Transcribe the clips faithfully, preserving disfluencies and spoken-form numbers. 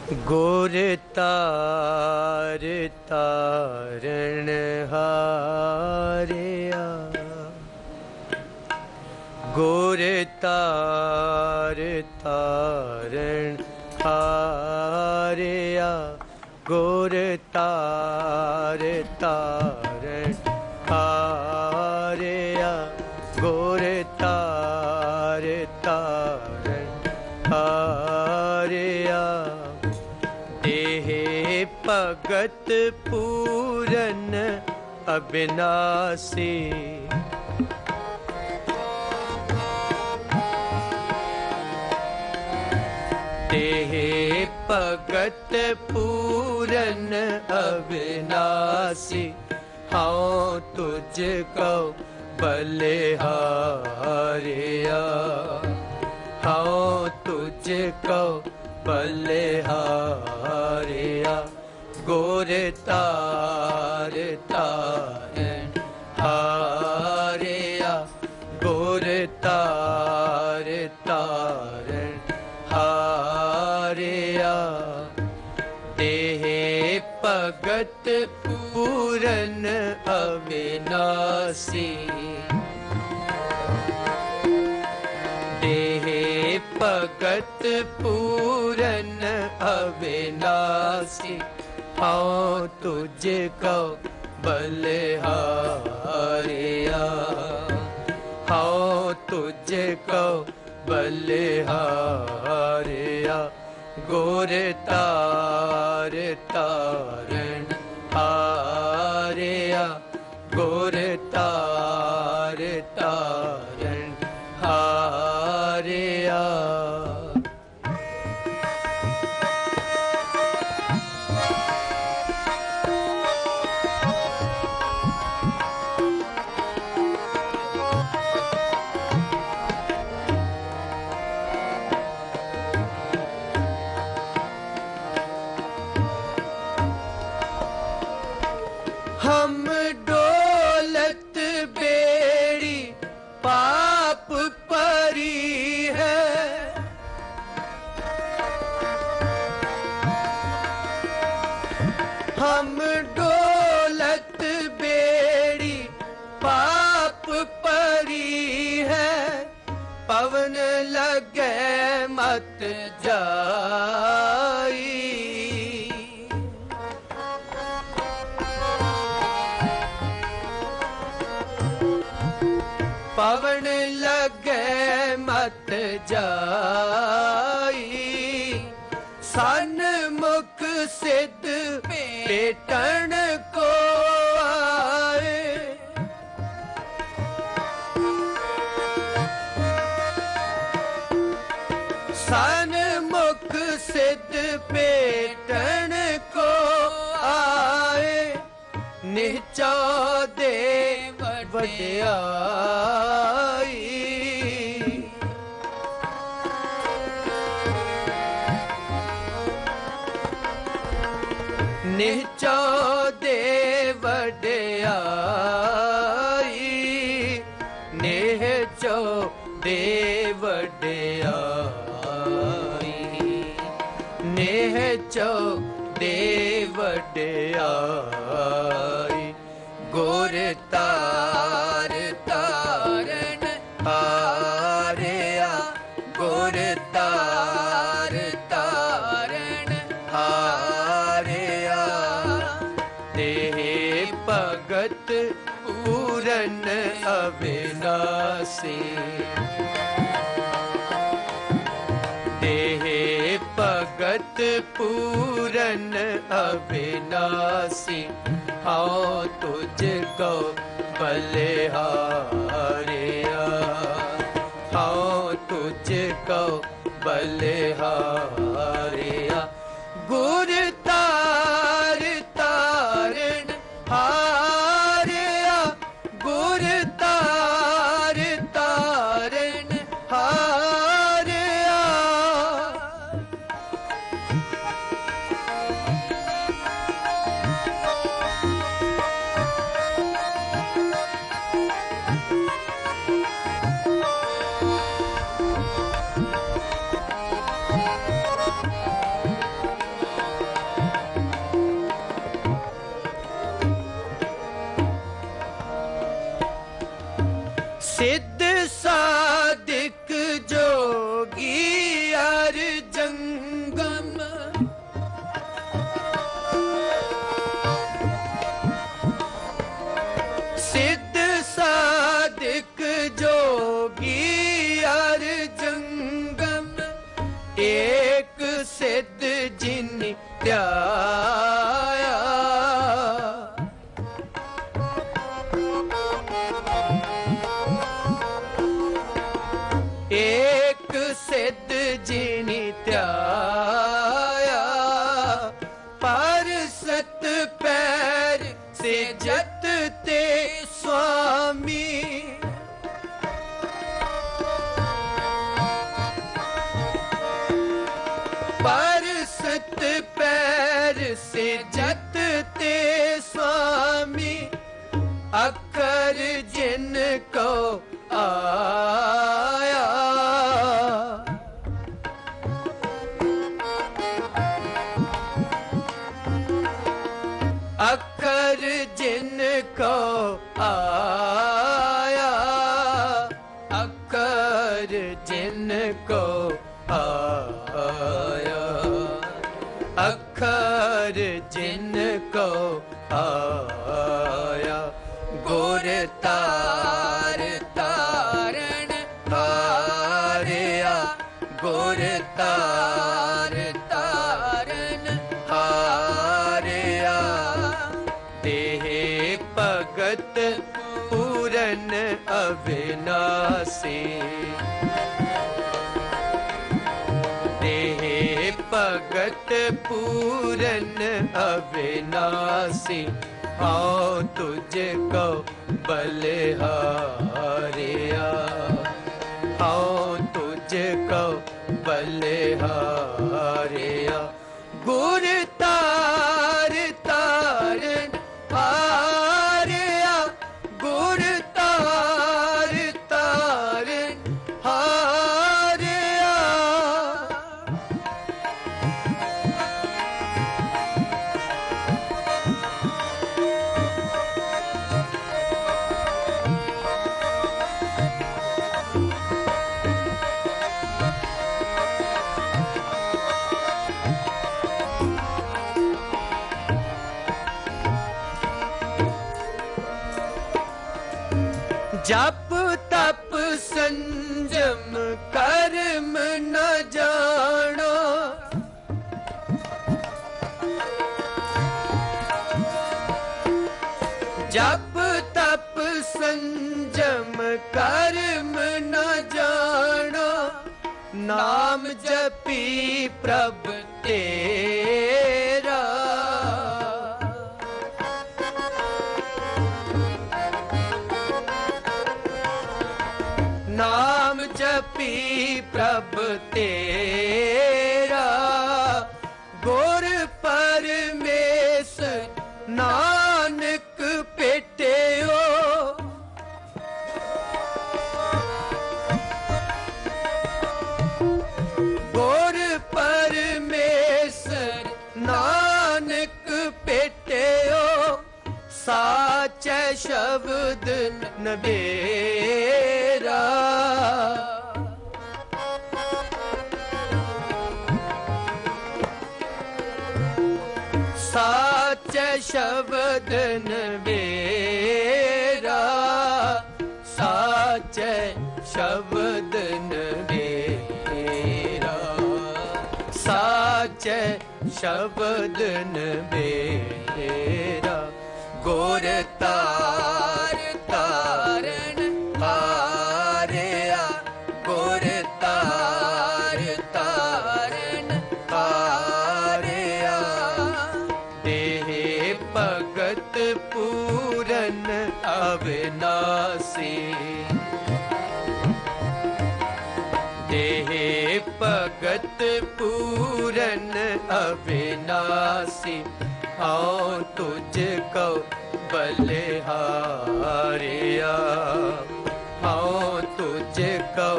गुर तार तारण हारिया, गुर तार तारण हारिया, गुर तार तारण हारिया, गुर तार तारण हारिया। देह भगत पूरन अविनाशी, देह भगत पूरन अविनाशी। हाँ तुझको बलिहारिया, हाँ तुझको बलिहारिया। गुर तार तारण हारिया, गुर तार तारण हारिया। देह भगत पूरन अविनाशी, देह भगत पूरन अविनाशी। हाँ तुझको बलिहारिया, हाँ तुझको बलिहारिया। गुर तार तारण हारिया, गुर तार तारण हारिया। हम दौलत बेड़ी पाप परी है, हम दौलत बेड़ी पाप परी है। पवन लगे मत जाई, पवन लगे मत जाई। सन्मुख सिद्ध पेटन को आए, सन्मुख सिद्ध पेटन को आए। निचा दे वड्याई, निचा दे वड्याई, निचो दे वड्याई, निचो दे वड्याई। गुर तार तारण हारिया, गुर तार तारण हारिया। देह भगत पूरन अविनाशी, देह भगत पूरन अविनाशी। हाँ तुझको बलिहारिया, हाँ तुझको बलिहारिया। गुर तार तारण हारिया, गुर तार तारण हारिया। सिद्ध साधिक जोगी अर जंगम, सिद्ध साधिक जोगी अर जंगम, एक सिद्ध जिन त्याया। एक सिद्ध जिनि त्याया, पर सत पैर से जत ते स्वामी। पर सत पैर से जत ते स्वामी, अखर जिन को आया। अखर जिन को आया, अखर जिन को आया, अखर जिन को आया। गुर तार तारण हारिया, गुर तार तारण हारिया। देह भगत पूरन अविनाशी, देह भगत पूरन अविनाशी। आओ तुझको बलिहारिया, आओ तुझको बलिहारिया। गुर तार तारण हारिया, गुर तार तारण हारिया। जप तप संजम कर्म न जानो, जप तप संजम कर्म न जानो। नाम जपी प्रभ तेरा, नाम जपी प्रभ तेरा। गुर परमेश नानक पेटियो, गुर परमेश नानक पेटियो। साचे शब्द नबेरा, साचे शब्द नबेरा, साचे शब्द नबेरा, साचे शब्द नबेरा। गुर तार तारण हारिया, गुर तार तारण हारिया। देह भगत पूरन अविनाशी, देह भगत पूरन अविनाशी। आओ तुझको बलिहारिया, आओ तुझको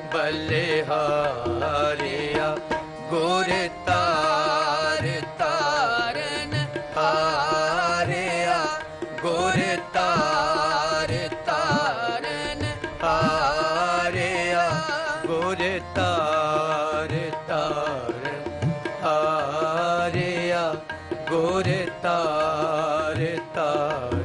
बलिहारिया। गुर तार तारण हारिया, गुर तार तारण हारिया। तार